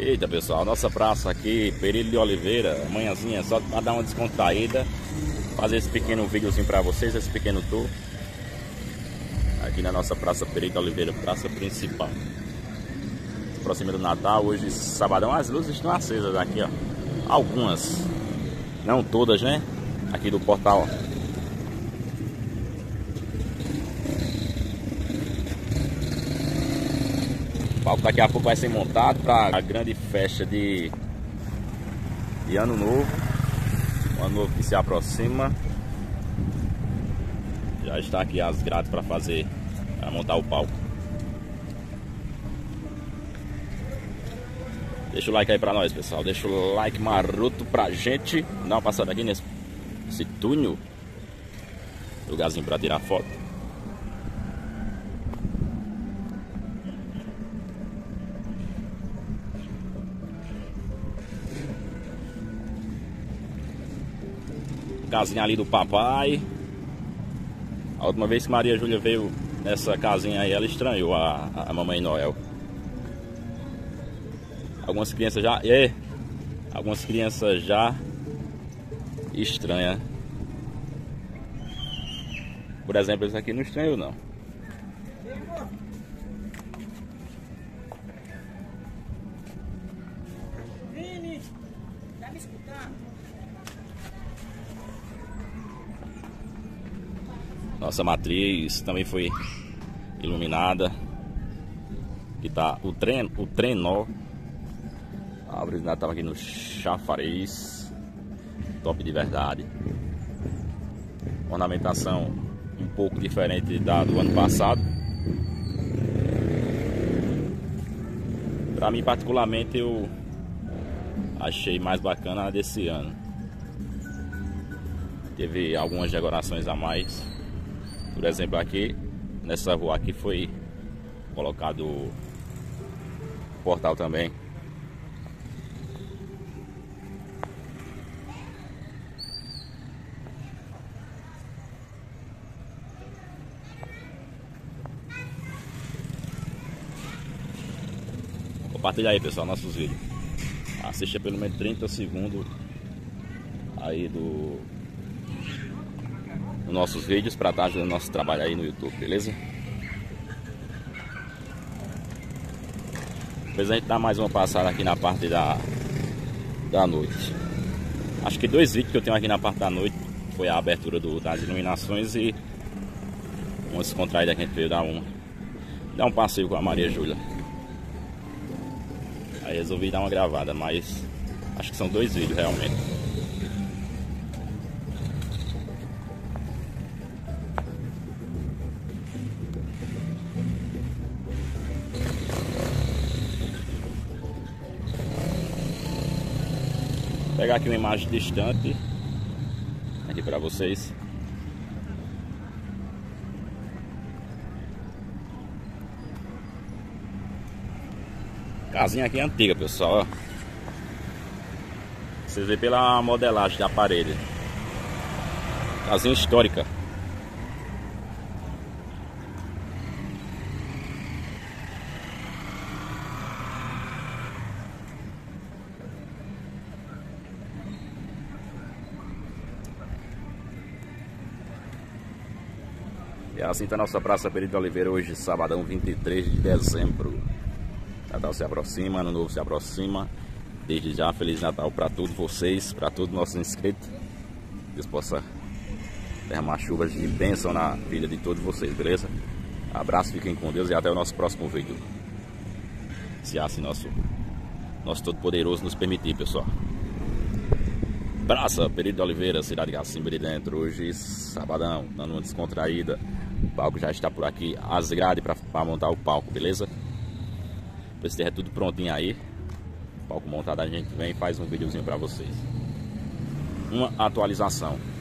Eita pessoal, nossa praça aqui, Pereira de Oliveira, manhãzinha, só para dar uma descontraída, fazer esse pequeno videozinho para vocês, esse pequeno tour aqui na nossa praça Pereira de Oliveira, praça principal. Se aproxima do Natal, hoje sabadão, as luzes estão acesas aqui, ó, algumas, não todas, né, aqui do portal. O palco daqui a pouco vai ser montado para a grande festa de Ano Novo. O Ano Novo que se aproxima. Já está aqui as grades para montar o palco. Deixa o like aí para nós, pessoal. Deixa o like maroto pra gente. Dá uma passada aqui nesse túnel. Lugarzinho para tirar foto. Casinha ali do papai. A última vez que Maria Júlia veio nessa casinha aí, ela estranhou a Mamãe Noel. Algumas crianças já estranham. Por exemplo, esse aqui não estranhou não. Vini, tá me escutando? Nossa matriz também foi iluminada. Aqui tá o trenó. A árvore de Natal aqui no chafariz. Top de verdade. Ornamentação um pouco diferente da do ano passado. Para mim particularmente eu achei mais bacana a desse ano. Teve algumas decorações a mais. Por exemplo, aqui nessa rua aqui foi colocado o portal também. Compartilha aí, pessoal, nossos vídeos. Assista pelo menos 30 segundos aí dos nossos vídeos para estar ajudando o nosso trabalho aí no YouTube, beleza? Depois a gente dá mais uma passada aqui na parte da noite. Acho que 2 vídeos que eu tenho aqui na parte da noite foi a abertura das iluminações e uma descontraída que a gente veio dar um passeio com a Maria Júlia. Aí resolvi dar uma gravada, mas acho que são 2 vídeos realmente. Vou pegar aqui uma imagem distante aqui para vocês. Casinha aqui é antiga, pessoal. Vocês veem pela modelagem da parede. Casinha histórica. E assim está a nossa Praça Pereira de Oliveira hoje, sabadão 23 de dezembro. Natal se aproxima, Ano Novo se aproxima. Desde já, Feliz Natal para todos vocês, para todos os nossos inscritos. Deus possa derramar chuvas de bênção na vida de todos vocês, beleza? Abraço, fiquem com Deus e até o nosso próximo vídeo. Se assim nosso Todo-Poderoso nos permitir, pessoal. Praça Pereira de Oliveira, cidade de Cacimba de Dentro. Hoje, sabadão, dando uma descontraída. O palco já está por aqui, as grades para montar o palco, beleza? Depois que estiver tudo prontinho aí, o palco montado, a gente vem e faz um videozinho para vocês. Uma atualização.